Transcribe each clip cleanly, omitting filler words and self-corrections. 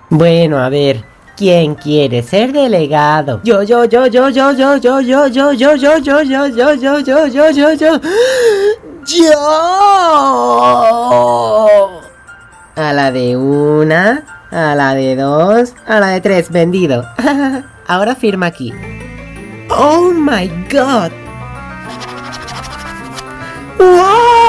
Bueno, a ver, ¿quién quiere ser delegado? Yo. A la de una, a la de dos, a la de tres, vendido. Ahora firma aquí. Oh my god. ¡Wow!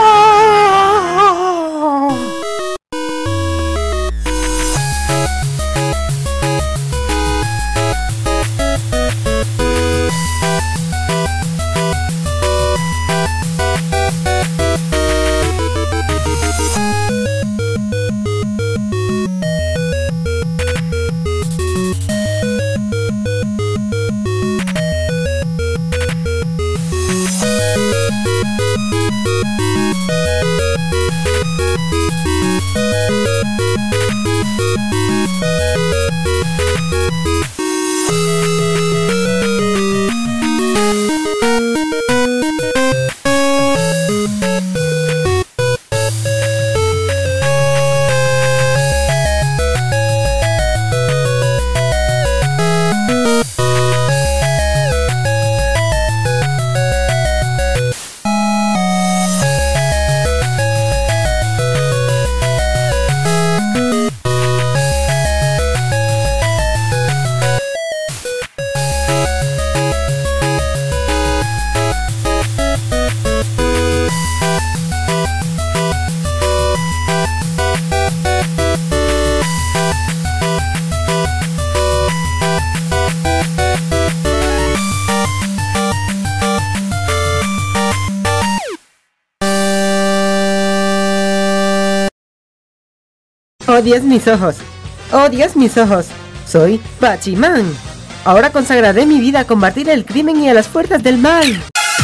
¡Oh, Dios, mis ojos! ¡Oh, Dios, mis ojos! Soy Bachiman. Ahora consagraré mi vida a combatir el crimen y a las fuerzas del mal.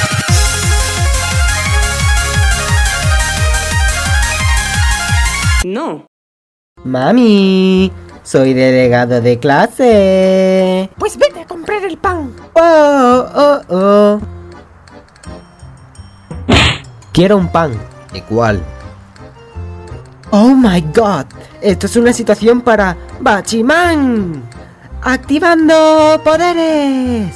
No. Mami, soy delegado de clase. Pues vete a comprar el pan. Oh. Quiero un pan. ¿De cuál? Oh my god, esto es una situación para Bachiman. Activando poderes.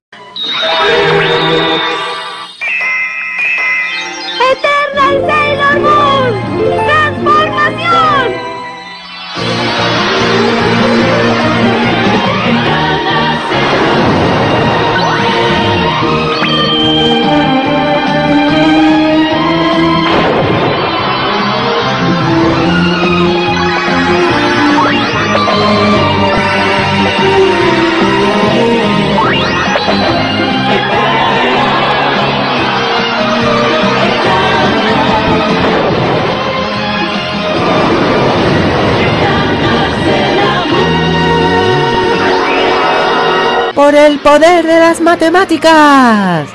¡Eternal Sailor Moon! ¡Transformación! ¡Por el poder de las matemáticas!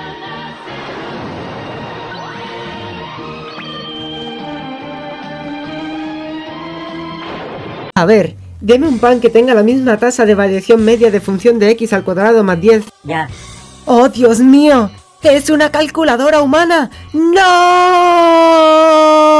A ver, deme un pan que tenga la misma tasa de variación media de función de x al cuadrado más 10. Ya. ¡Oh, Dios mío! ¡Es una calculadora humana! ¡No!